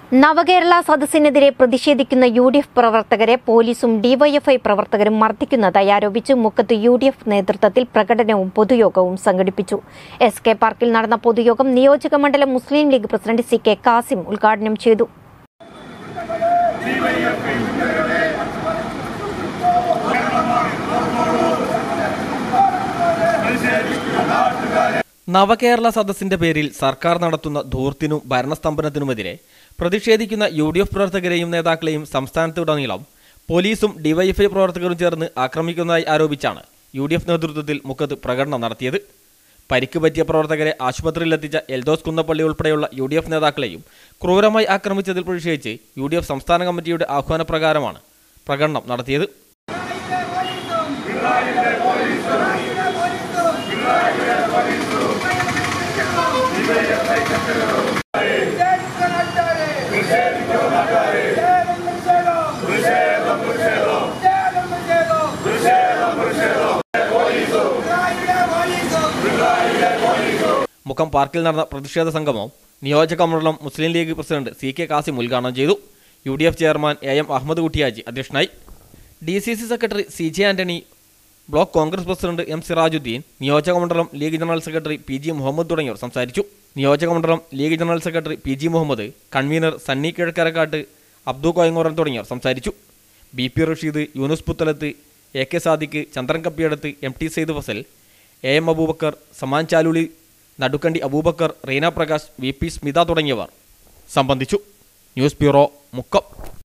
നവകേരള സദസ്സിനെതിരെ പ്രതിഷേധിക്കുന്ന UDF പ്രവർത്തകരെ പോലീസും DYFI പ്രവർത്തകരും മർദ്ദിക്കുന്നതായി ആരോപിച്ച് മുക്കത്ത് യുഡിഎഫ് നേതൃത്വത്തിൽ പ്രകടനവും പൊതുയോഗവും സംഘടിപ്പിച്ചു. എസ് കെ പാർക്കിൽ നടന്ന പൊതുയോഗം നിയോജക മണ്ഡലം Muslim League president C K Kasim ഉദ്ഘാടനം ചെയ്തു. നവകേരള സദസ്സിന്റെ പേരിൽ സർക്കാർ നടത്തുന്ന ധൂർത്തിനും ഭരണസ്തംഭനത്തിനുമെതിരെ പ്രതിഷേധിക്കുന്ന യുഡിഎഫ് പ്രവർത്തകരെയും നേതാക്കളെയും സംസ്ഥാനത്തുടനീളം പോലീസും ഡിവൈഎഫ്ഐ പ്രവർത്തകരും ചേർന്ന് ആക്രമിക്കുന്നതായി ആരോപിച്ചാണ് യുഡിഎഫ് നേതൃത്വത്തിൽ മുക്കത്ത് പ്രകടനം നടത്തിയത്. പരിക്ക് പറ്റിയ പ്രവർത്തകരെ ആശുപത്രിയിലെത്തിച്ച എൽദോസ് കുന്നപ്പള്ളി ഉൾപ്പെടെയുള്ള യുഡിഎഫ് നേതാക്കളെയും ക്രൂരമായി ആക്രമിച്ചതിൽ പ്രതിഷേധിച്ച് യുഡിഎഫ് സംസ്ഥാന കമ്മിറ്റിയുടെ ആഹ്വാനപ്രകാരമാണ് പ്രകടനം നടത്തിയത്. മുക്കം പാർക്കിൽ നടന്ന പ്രതിഷേധ സംഗമം നിയോജക മണ്ഡലം Muslim League president C K Kasim ഉദ്ഘാടനം ചെയ്തു. UDF chairman M Ahmed Kuttiyaji അധ്യക്ഷനായി. DCC secretary C J Antony, block Congress president M Sirajuddin, നിയോജക മണ്ഡലം League general secretary P G Muhammad തുടങ്ങിയവർ സംസാരിച്ചു. നിയോജക മണ്ഡലം League general secretary P G Muhammad, convener Sunny Kizhakkarakkat, Abdu Koyangoran തുടങ്ങിയവർ സംസാരിച്ചു. B P Rasheed, Yunus Puthalath, A K Sadiq, Chandran Kappiyadath, M T Sayed Fazal, A M Abubakar, Zaman Chaluli, Nadukkandi Aboobacker, Reena Prakash, V P Smitha തുടങ്ങിയവർ സംബന്ധിച്ചു. News bureau, Mukkam.